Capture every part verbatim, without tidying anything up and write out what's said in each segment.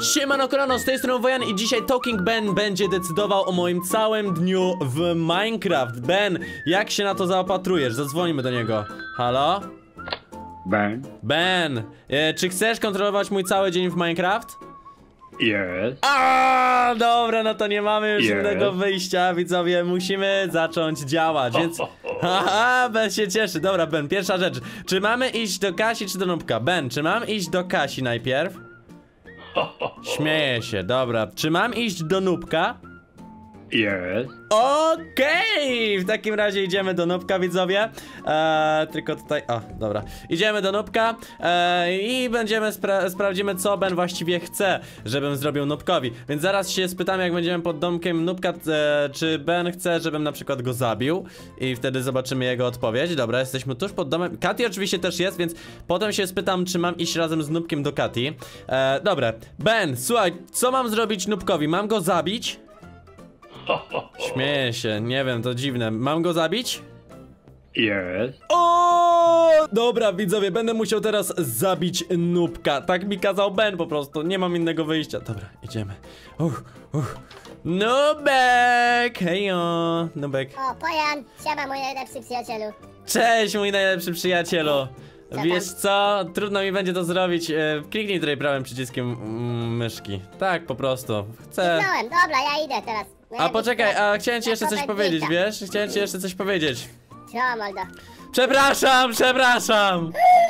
Siemano kolano, z tej strony Wojan i dzisiaj Talking Ben będzie decydował o moim całym dniu w Minecraft. Ben, jak się na to zaopatrujesz? Zadzwonimy do niego. Halo? Ben? Ben, e, czy chcesz kontrolować mój cały dzień w Minecraft? Yes. A, dobra, no to nie mamy już Yes. innego wyjścia, widzowie, musimy zacząć działać, więc... Haha, Ben się cieszy. Dobra, Ben, pierwsza rzecz. Czy mamy iść do Kasi, czy do Nubka? Ben, czy mam iść do Kasi najpierw? Śmieję się, dobra. Czy mam iść do Nubka? Yes. Okej, w takim razie idziemy do Nubka, widzowie. Eee, tylko tutaj, o, dobra. Idziemy do Nubka eee, i będziemy spra sprawdzimy, co Ben właściwie chce, żebym zrobił Nubkowi. Więc zaraz się spytam, jak będziemy pod domkiem Nubka, e, czy Ben chce, żebym na przykład go zabił. I wtedy zobaczymy jego odpowiedź. Dobra, jesteśmy tuż pod domem. Katy oczywiście też jest, więc potem się spytam, czy mam iść razem z Nubkiem do Katy. Eee, dobra, Ben, słuchaj, co mam zrobić Nubkowi? Mam go zabić? Śmieję się, nie wiem, to dziwne. Mam go zabić? Yes. O! Dobra, widzowie, będę musiał teraz zabić Nubka. Tak mi kazał Ben po prostu, nie mam innego wyjścia. Dobra, idziemy. Uch, uch. Nubek! Hejo, Nubek. O, Pojan, siema mój najlepszy przyjacielu. Cześć, mój najlepszy przyjacielu. Wiesz co? Trudno mi będzie to zrobić. E, kliknij tutaj prawym przyciskiem mm, myszki. Tak, po prostu. Chcę... Kliknąłem, dobra, ja idę teraz. A poczekaj, a chciałem ci jeszcze coś powiedzieć, wiesz? Chciałem ci jeszcze coś powiedzieć. Co, Moldo? Przepraszam, przepraszam!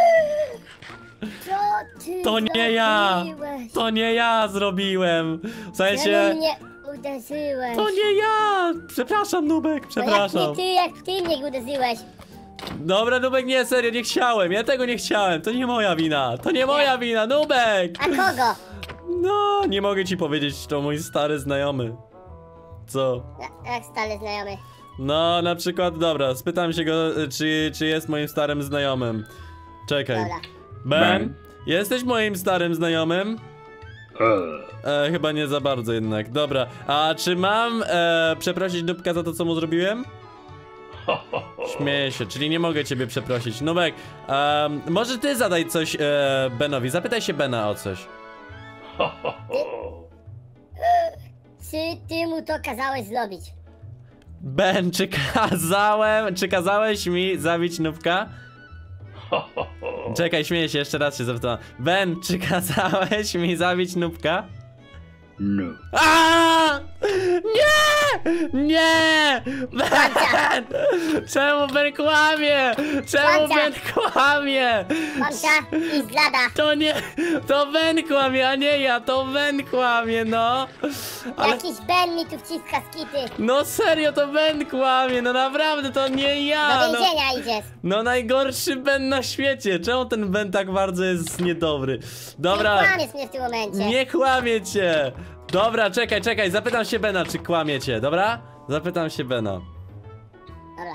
Co ty To nie ja! zrobiłeś? To nie ja zrobiłem! W sensie... Czemu mnie uderzyłeś? To nie ja! Przepraszam, Nubek, No przepraszam. jak nie ty, jak ty mnie uderzyłeś? Dobra, Nubek, nie, serio, nie chciałem, ja tego nie chciałem, to nie moja wina, to nie moja wina, Nubek! A kogo? No, nie mogę ci powiedzieć, to mój stary znajomy. Co? Ja- Jak stary znajomy. No, na przykład, dobra, spytam się go, czy, czy jest moim starym znajomym. Czekaj. Dobra. Ben, Ben? jesteś moim starym znajomym? Uh. E, chyba nie za bardzo jednak, dobra. A czy mam e, przeprosić Nubka za to, co mu zrobiłem? Śmieję się, czyli nie mogę ciebie przeprosić. Nubek, um, może ty zadaj coś e, Benowi, zapytaj się Bena o coś. Czy ty mu to kazałeś zrobić? Ben, czy kazałem, czy kazałeś mi zabić Nubka? Czekaj, śmieję się, jeszcze raz się zapytałem. Ben, czy kazałeś mi zabić Nubka? No. A! Nie! Nie! Ben! Czemu Ben kłamie? Czemu Kłamca. Ben kłamie? Mamcia i zlada. To nie, to Ben kłamie, a nie ja, to Ben kłamie, no. Ale, Jakiś Ben mi tu wciska skity. no serio, to Ben kłamie, no naprawdę, to nie ja, Do no. więzienia idziesz. No najgorszy Ben na świecie, czemu ten Ben tak bardzo jest niedobry? Dobra, Nie kłamiesz mnie w tym momencie. nie kłamie cię. Dobra, czekaj, czekaj, zapytam się Bena, czy kłamie cię, dobra? Zapytam się Bena. Dobra.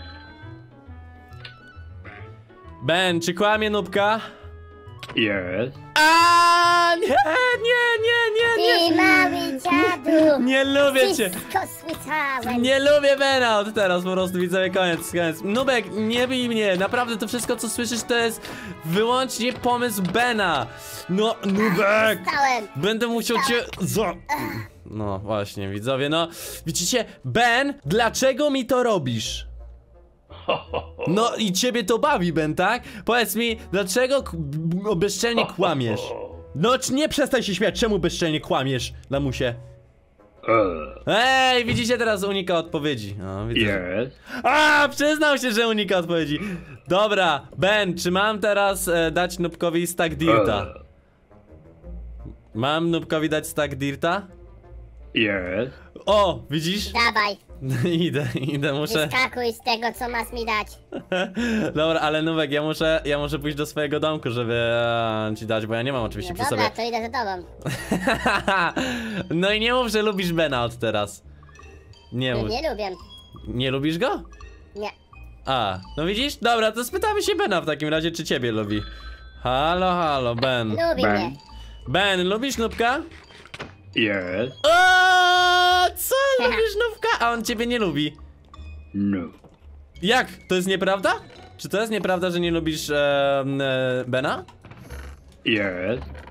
Ben, czy kłamie Nubka? Yes. A nie, nie, nie, nie, nie. Ty mały dziadu. Nie lubię cię. Wszystko słyszałem. Nie lubię Bena od teraz, po prostu widzowie, koniec, koniec. Nubek, nie bij mnie, naprawdę to wszystko, co słyszysz, to jest wyłącznie pomysł Bena. No, Nubek, Stałem. będę musiał cię za... No właśnie, widzowie, no, widzicie, Ben, dlaczego mi to robisz? No i ciebie to bawi, Ben, tak? Powiedz mi, dlaczego k- b- bezczelnie kłamiesz? No, czy nie przestań się śmiać, czemu bezczelnie kłamiesz, lamusie? Uh. Ej, widzicie, teraz unika odpowiedzi. O, widzę. Yes. A, przyznał się, że unika odpowiedzi. Dobra, Ben, czy mam teraz e, dać Nubkowi stack dirta? Uh. Mam Nubkowi dać stack dirta? Yes. O, widzisz? Dawaj, idę, idę, muszę... wyskakuj z tego, co masz mi dać. Dobra, ale Nubek, ja muszę, ja muszę pójść do swojego domku, żeby e, ci dać, bo ja nie mam oczywiście No przy dobra, sobie. to idę za tobą. No i nie mów, że lubisz Bena od teraz. Nie mów. Nie lubię. Nie lubisz go? Nie. A, no widzisz? Dobra, to spytamy się Bena w takim razie, czy ciebie lubi. Halo, halo, Ben. Lubi Ben? mnie. Ben, lubisz Nubka? Yes. O, co? Lubisz Nubka? A on ciebie nie lubi. No. Jak? To jest nieprawda? Czy to jest nieprawda, że nie lubisz e, e, Bena? Yes.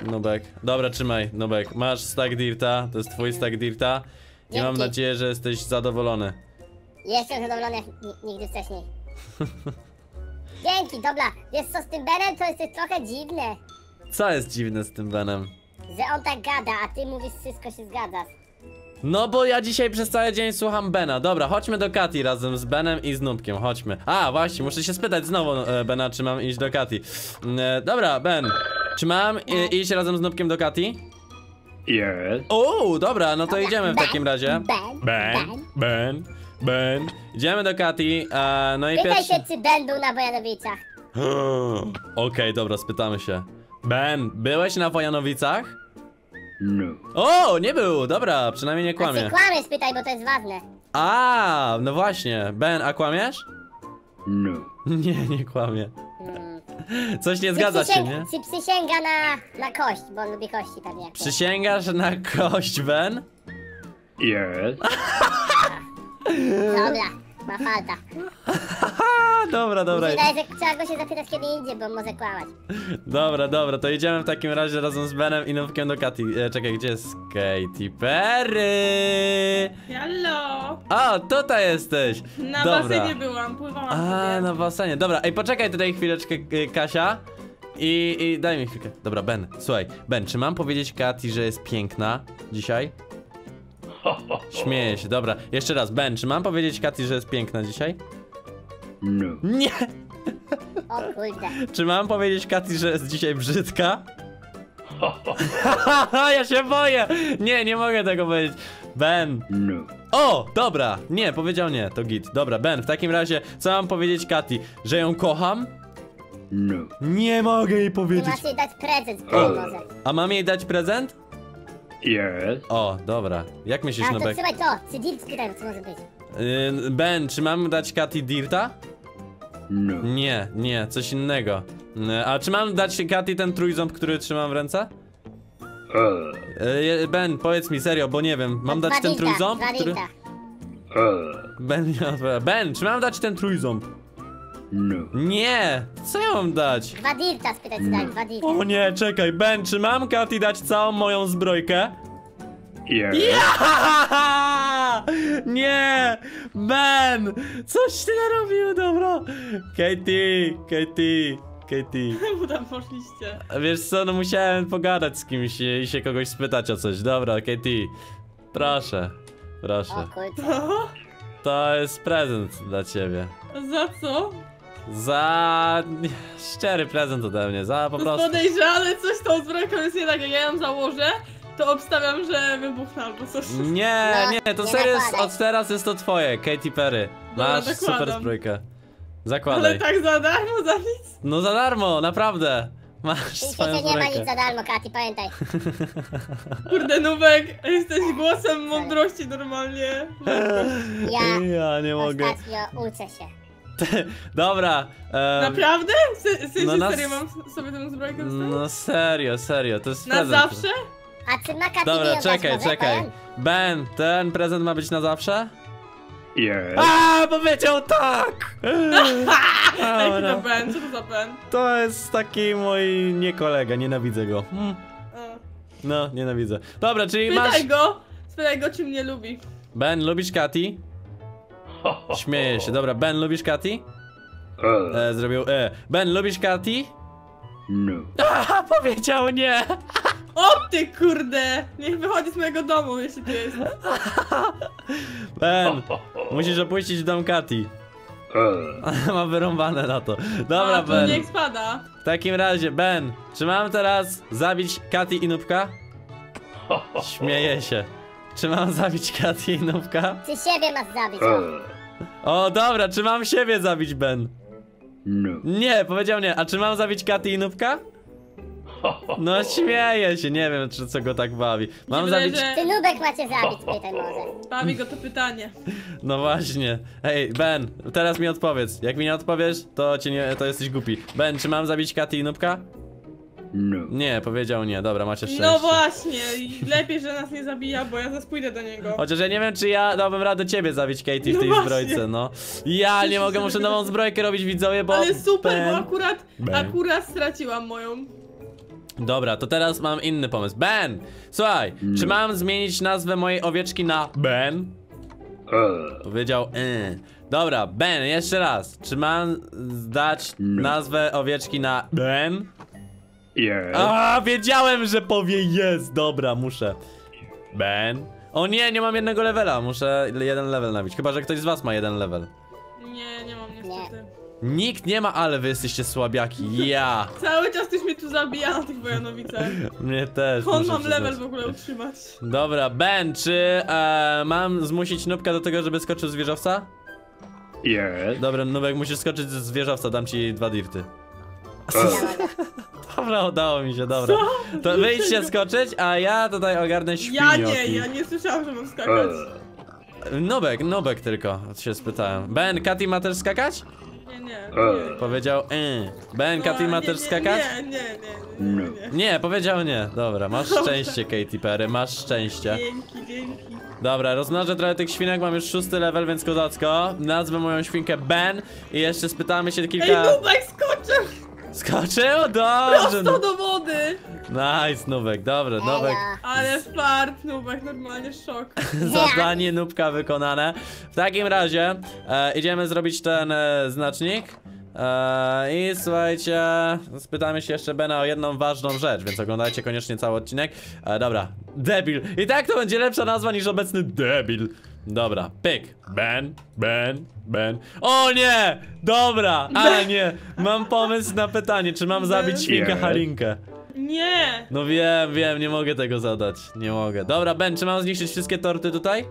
Nubek. Dobra, trzymaj, Nubek. Masz stack dirta, to jest twój stack dirta. I Dzięki. mam nadzieję, że jesteś zadowolony. Jestem zadowolony jak ni- nigdy wcześniej. Dzięki, dobra. Wiesz co, z tym Benem to jest trochę dziwne. Co jest dziwne z tym Benem? Że on tak gada, a ty mówisz, wszystko się zgadza. No bo ja dzisiaj przez cały dzień słucham Bena. Dobra, chodźmy do Kati razem z Benem i z Nubkiem, chodźmy. A, właśnie, muszę się spytać znowu e, Bena, czy mam iść do Kati. E, dobra, Ben, czy mam e, iść razem z Nubkiem do Kati? Yes. O, dobra, no to idziemy w Ben, takim razie. Ben, Ben, Ben. Ben, Ben. Idziemy do Kati, e, no i Pytaj pierwszy... się, czy Ben był na Wojanowicach. Okej, dobra, spytamy się. Ben, byłeś na Wojanowicach? No. O, nie był, dobra, przynajmniej nie Kłamie. kłamie. Znaczy kłamiesz, pytaj, bo to jest ważne. A, no właśnie, Ben, a kłamiesz? No. Nie, nie kłamie. Hmm. Coś nie Czy zgadza się, przysięg- nie? Czy przysięga na, na kość, bo on lubi kości pewnie. jak to. Przysięgasz na kość, Ben? Yes. Dobra, ma falta. A, dobra, dobra. Wydaje, że trzeba go się zapytać kiedy indziej, bo może kłamać. Dobra, dobra, to idziemy w takim razie razem z Benem i Nubkiem do Kati. E, czekaj, gdzie jest Katy Perry? Hello! O, tutaj jesteś. Na dobra. basenie byłam, pływałam A, sobie. na basenie. Dobra, ej, poczekaj tutaj chwileczkę, y, Kasia. I, I daj mi chwilkę. Dobra, Ben, słuchaj. Ben, czy mam powiedzieć Kati, że jest piękna dzisiaj? Śmieję się, dobra. Jeszcze raz, Ben, czy mam powiedzieć Kati, że jest piękna dzisiaj? No. Nie! O kurde. Czy mam powiedzieć Kati, że jest dzisiaj brzydka? Ja się boję! Nie, nie mogę tego powiedzieć. Ben. No. O, dobra. Nie, powiedział nie, to git. Dobra, Ben, w takim razie, co mam powiedzieć Kati? Że ją kocham? No. Nie mogę jej Ty powiedzieć. masz jej dać prezent, O. może. A mam jej dać prezent? Yes. O, dobra. Jak myślisz, A, to Nubek? trzymaj to, czy Dirt spytaj, co może być. Yy, Ben, czy mam dać Kati dirta? No. Nie, nie, coś innego. Yy, a czy mam dać Kati ten trójząb, który trzymam w ręce? Uh. Yy, Ben, powiedz mi serio, bo nie wiem. Mam Dwa dać ten dirta, trójząb, dwa który... dirta. Uh. Ben nie odpowiada. Ben, czy mam dać ten trójząb? No. Nie! Co ja mam dać? Dwa Dirta spytać, czy daj, dwa Dirta. O nie, czekaj, Ben, czy mam Kati dać całą moją zbrojkę? Yes. Ja! Nie! Ben! Coś ty narobił, dobra! Katie, Katie, Katie. Bo tam poszliście. Wiesz co, no musiałem pogadać z kimś i i się kogoś spytać o coś. Dobra, Katie, proszę, proszę. O kurde. Co? To jest prezent dla ciebie. Za co? Za... szczery prezent ode mnie, za po To jest prostu... podejrzane, coś z tą zbrojką jest nie tak, jak ja ją założę, to obstawiam, że wybuchnę albo coś. Nie, No, nie, to nie serio jest, nakładaj. od teraz jest to twoje, Katy Perry. Dobra, Masz super zakładam. zbrojkę. Zakładaj. Ale tak za darmo, za nic? No za darmo, naprawdę. Masz W tym swoją świecie nie ma nic zbrojkę. za darmo, Kati, pamiętaj. Kurde, Nubek, jesteś głosem mądrości normalnie. Ja Ja nie mogę. ostatnio uczę się. Dobra. em, Naprawdę? W se- w sensie no na serio s- mam sobie tę zbrojkę wstawić? No serio, serio, to jest Na prezent. zawsze? A czy ma Kati Dobra, wyjąć czekaj, może, czekaj. powiem? Ben, ten prezent ma być na zawsze? Yes. A, powiedział tak! Jaki Dobra. to Ben? Co to za Ben? To jest taki mój nie kolega, nienawidzę go. Hmm. O. No, nienawidzę. Dobra, czyli masz... Spytaj go, spytaj go, czy mnie lubi. Ben, lubisz Kati? Śmieję się. Dobra, Ben, lubisz Kati? Uh. E, zrobił e. Ben, lubisz Kati? No. Aha, powiedział nie! O ty kurde! Niech wychodzi z mojego domu, jeśli tu jest. Ben, musisz opuścić dom Kati. Uh. Ma wyrąbane na to. Dobra, A, to Ben. niech spada. W takim razie, Ben, czy mam teraz zabić Kati i Nubka? Śmieję się. Czy mam zabić Kati i Nubka? Ty siebie masz zabić, o. Uh. O, dobra, czy mam siebie zabić, Ben? No. Nie, powiedział nie. A czy mam zabić Kati i Nubka? No śmieję się, nie wiem, czy co go tak bawi. Mam Mi się wydaje, zabić... że Ty Nubek macie zabić, pytaj może. bawi go to pytanie. No właśnie. Hej, Ben, teraz mi odpowiedz. Jak mi nie odpowiesz, to cię nie, to jesteś głupi. Ben, czy mam zabić Kati i Nubka? No. Nie, powiedział nie. Dobra, macie szczęście. No właśnie, i lepiej, że nas nie zabija, bo ja zaraz pójdę do niego. Chociaż ja nie wiem, czy ja dałbym radę ciebie zabić, Katie, w No tej właśnie. zbrojce, no. Ja nie mogę, muszę nową zbrojkę robić, widzowie, bo... Ale super, Ben... bo akurat, Ben. akurat straciłam moją. Dobra, to teraz mam inny pomysł. Ben! Słuchaj, No. czy mam zmienić nazwę mojej owieczki na Ben? Uh. Powiedział y. Dobra, Ben, jeszcze raz. Czy mam dać No. nazwę owieczki na Ben? Yes. A, wiedziałem, że powie jest. Dobra, muszę. Ben? O nie, nie mam jednego levela. Muszę jeden level nabić. Chyba że ktoś z was ma jeden level. Nie, nie mam niestety. Nikt nie ma, ale wy jesteście słabiaki. Ja. Cały czas ktoś mnie tu zabija na tych Wojanowicach. Mnie też. On muszę mam przyznać. level w ogóle utrzymać. Dobra, Ben, czy e, mam zmusić Nubka do tego, żeby skoczył z wieżowca? Yes. Dobra, Nubek, musisz skoczyć z wieżowca, dam ci dwa dirty. Uh. Dobra, udało mi się, dobra. To wyjdźcie skoczyć, a ja tutaj ogarnę świnioki. Ja nie, ja nie słyszałam, że mam skakać. Uh. Nubek, Nubek tylko, się spytałem. Ben, Katy ma też skakać? Nie, nie, Uh. nie. Powiedział y. Ben, Katy No, ma nie, też nie, skakać? Nie, nie, nie, No. nie, nie. Nie, powiedział nie. Dobra, masz szczęście, Katy Perry, masz szczęście. Dzięki, dzięki. Dobra, rozmnożę trochę tych świnek, mam już szósty level, więc kozacko. Nazwę moją świnkę Ben i jeszcze spytamy się Ej, kilka... Nubek skoczył! Skoczył? Dobrze. Prosto do wody! Nice, Nubek, dobra, Nubek. Ale fart, Nubek, normalnie szok. Zadanie Nubka wykonane. W takim razie e, idziemy zrobić ten e, znacznik. E, I słuchajcie, spytamy się jeszcze Bena o jedną ważną rzecz, więc oglądajcie koniecznie cały odcinek. E, dobra, debil. I tak to będzie lepsza nazwa niż obecny debil. Dobra, pyk. Ben, Ben, Ben. O nie! Dobra, ale nie. Mam pomysł na pytanie, czy mam zabić świnkę Nie. Halinkę? Nie! No wiem, wiem, nie mogę tego zadać. Nie mogę. Dobra, Ben, czy mam zniszczyć wszystkie torty tutaj?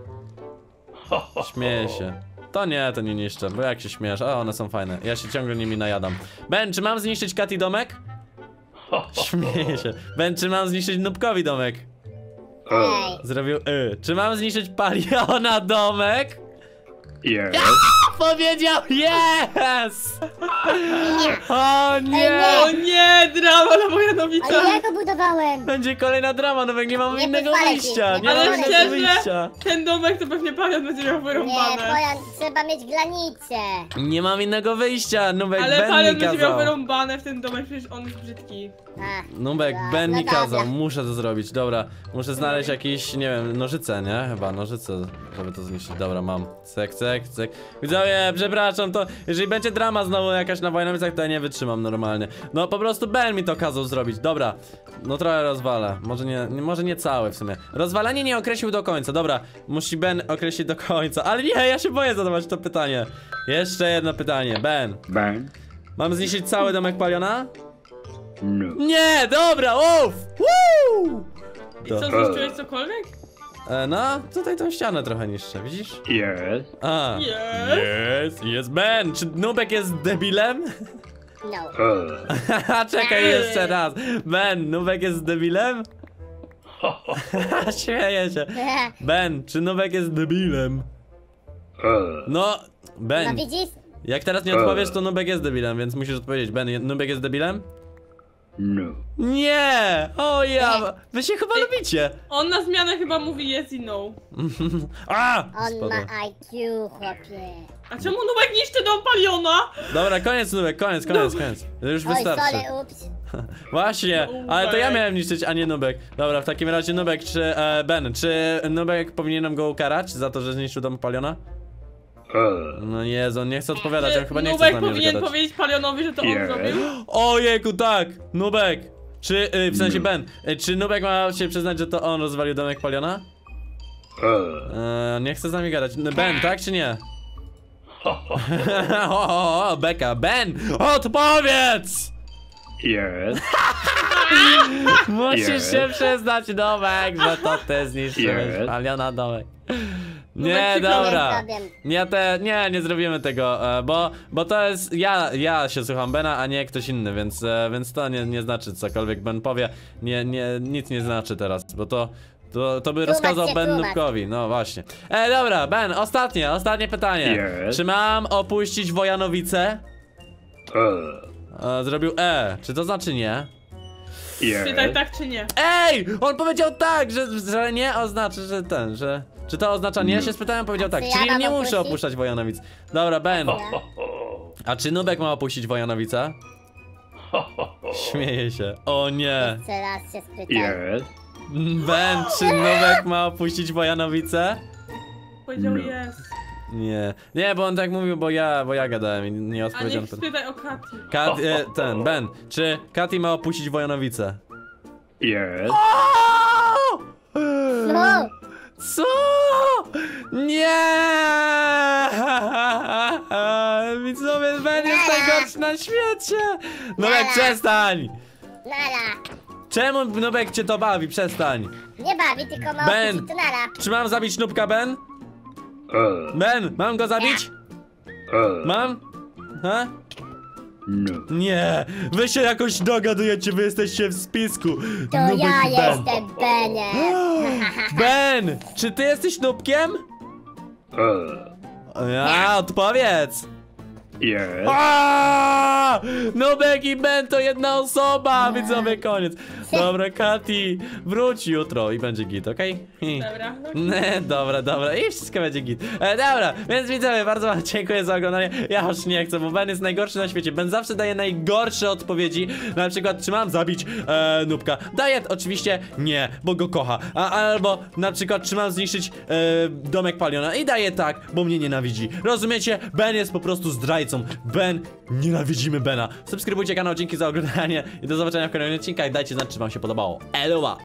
Śmieję się. To nie, to nie niszczę, bo jak się śmiesz, a one są fajne. Ja się ciągle nimi najadam. Ben, czy mam zniszczyć Katy domek? Śmieję się. Ben, czy mam zniszczyć Nubkowi domek? Ej, Zrobił y. Czy mam zniszczyć Paliona domek? Yes. Powiedział yes! O nie! O nie, drama na Wojanowicach! ale ja go budowałem. Będzie kolejna drama, Nubek, nie mam Nie innego pozwolę ci, wyjścia. nie Nie mam Ale pozwolę innego ci. szczerze, wyjścia. ten domek to pewnie Palion będzie miał Nie, wyrąbane. Pojan, trzeba mieć granicę. Nie mam innego wyjścia, Nubek, Ale Ben Palion mi będzie miał kazał. wyrąbane w ten domek, przecież on jest brzydki. A, Nubek, dobra, Ben no mi kazał, dobra. muszę to zrobić, dobra. Muszę znaleźć jakieś, nie wiem, nożyce, nie? Chyba nożyce, żeby to zniszczyć. Dobra, mam. Cyk, cyk, cyk. Widzowie, przepraszam, to jeżeli będzie drama znowu jakaś na Wojanowicach, to ja nie wytrzymam normalnie. No po prostu Ben mi to kazał zrobić, dobra. No trochę rozwalę, może nie, nie, może nie cały w sumie. Rozwalanie nie określił do końca, dobra. Musi Ben określić do końca, ale nie, ja się boję zadawać to pytanie. Jeszcze jedno pytanie, Ben. Ben. Mam zniszczyć cały domek Paliona? No. Nie, dobra, uff! Woo! I To- co, zniszczyłeś cokolwiek? E, no, tutaj tą ścianę trochę niszczę, widzisz? Yes. A. Jest. Jest, jest Ben. Czy Nubek jest debilem? No. Uh. Haha, czekaj jeszcze raz. Ben, Nubek jest debilem? Śmieję się. Ben, czy Nubek jest debilem? Uh. No, No Ben, widzisz? jak teraz nie odpowiesz, to Nubek jest debilem, więc musisz odpowiedzieć. Ben, je- Nubek jest debilem? No. Nie! O ja! Wy się chyba lubicie! On na zmianę chyba mówi yes i no. A! On Spadło. ma I Q, chłopie. A czemu Nubek niszczy dom Paliona? Dobra, koniec Nubek, koniec, koniec, koniec. Już Oj, wystarczy. sorry, ups. Właśnie, Nubek. ale to ja miałem niszczyć, a nie Nubek. Dobra, w takim razie Nubek, czy e, Ben, czy Nubek powinienem go ukarać za to, że zniszczył dom Paliona? Uh. No Jezu, on nie chce odpowiadać, on chyba nie chce z Nubek nami powinien gadać. powiedzieć Palionowi, że to on Yes. zrobił. Ojejku, tak! Nubek! Czy, y, w sensie Ben, y, czy Nubek ma się przyznać, że to on rozwalił domek Paliona? Uh. E, nie chce z nami gadać. N- Ben, tak czy nie? o, o, o, Beka, Ben! Odpowiedz! Yes. Musisz Yes. się przyznać, Nubek, że to ty zniszczyłeś Yes. Paliona domek. Nubek, Nie, przykro mi. dobra. Nie zrobię. Nie, te, nie, nie zrobimy tego, e, bo, bo to jest, ja, ja się słucham Bena, a nie ktoś inny, więc, e, więc to nie, nie znaczy cokolwiek Ben powie, nie, nie, nic nie znaczy teraz, bo to, to, to by Tłumacz rozkazał się, Ben tłumacz. Nubkowi, no właśnie. E, dobra, Ben, ostatnie, ostatnie pytanie. Yes. Czy mam opuścić Wojanowice? Uh. E, zrobił E, czy to znaczy nie? Czytaj Yes. tak czy nie. Ej, on powiedział tak, że, że nie oznacza, że ten, że... Czy to oznacza nie? No. Się spytałem, powiedział tak, Czy ja czyli mam nie muszę opuścić? opuszczać Wojanowic. Dobra, Ben, Ja. a czy Nubek ma opuścić Wojanowice? Śmieje się. O nie. Jeszcze raz się spytam. Yes. Ben, czy Nubek ma opuścić Wojanowice? Powiedział No. jest. Nie. Nie, bo on tak mówił, bo ja, bo ja gadałem i nie A odpowiedziałem. niech spytaj o Kati. Kat, e, ten, Ben, czy Katy ma opuścić Wojanowice? Yes. No! Co? Nie! Widzowie, Ben jest najgorszy na świecie! Nubek, przestań! Nara! Czemu Nubek cię to bawi? Przestań! Nie bawi, tylko ma Ben. opuścić, to nara. Czy mam zabić Nubka, Ben? Uh. Ben, mam go zabić? Uh. Mam? Ha? No. Nie! Wy się jakoś dogadujecie, wy jesteście w spisku! To Nubek ja i Ben. jestem Benem. Ben! Czy ty jesteś Nubkiem? Uh. Ja, odpowiedz! Yes. Aaaa! Nubek i Ben to jedna osoba! Widzowie, koniec. Dobra, Kati, wróć jutro i będzie git, okej? Okay? Dobra. Nie, dobra, dobra, i wszystko będzie git. E, dobra, więc widzowie, bardzo wam dziękuję za oglądanie. Ja już nie chcę, bo Ben jest najgorszy na świecie. Ben zawsze daje najgorsze odpowiedzi. Na przykład, czy mam zabić e, Nubka? Daje oczywiście nie, bo go kocha. A, albo na przykład, czy mam zniszczyć e, domek Paliona? I daje tak, bo mnie nienawidzi. Rozumiecie? Ben jest po prostu zdrajcą. Ben, nienawidzimy Bena. Subskrybujcie kanał, dzięki za oglądanie i do zobaczenia w kolejnym odcinku. Dajcie znać, czy wam się podobało. Eloa!